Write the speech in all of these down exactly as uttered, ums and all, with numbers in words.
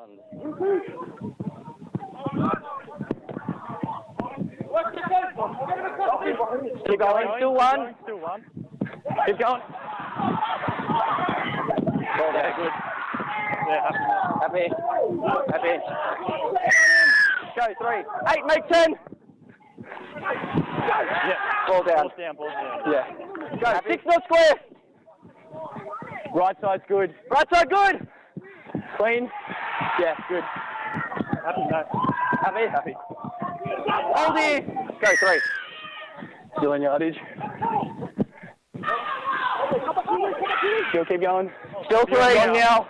round. Keep going, still one. Still one. Keep going. Well Yeah, done. good. Yeah, happy. Happy. Happy. Go, three. Eight, make ten. Yeah. Ball down. Ball's down, ball's down. Yeah. Go, happy. Six, not square. Right side's good. Right side, good. Clean. Yeah, good. Happy, mate. Happy, happy. Hold here. Go, three. Still in yardage. Still keep going. Still three. Long now.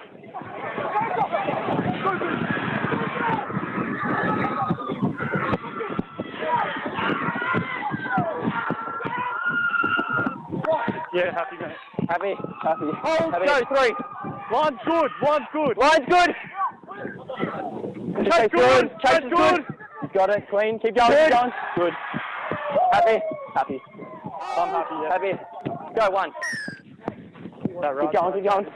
Yeah, happy, mate. Happy, happy. Hold, happy. go, three. Line's good, line's good. Line's good. Chase good, Chase chase is good. He's got it. Clean. Keep going. Good. Keep going. Good. Happy. Happy. I'm happy, yeah. Happy. Go one. That right. Keep going. Keep going.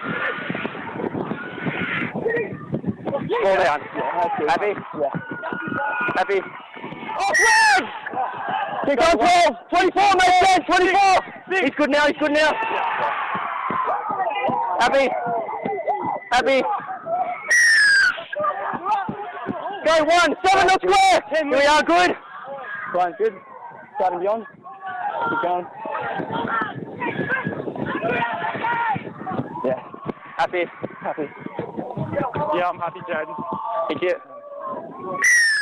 Fall down. Yeah, that's good. Happy. Yeah. Happy. Oh, flag! Keep going. twelve. twenty-four. Make sense. twenty-four. Six. He's good now. He's good now. Happy. Happy. Go one. Seven. Not square. Here we are. Good. Line's good. Starting beyond. Keep going. Yeah. Happy. Happy. Yeah, I'm happy, Jaden. Thank you.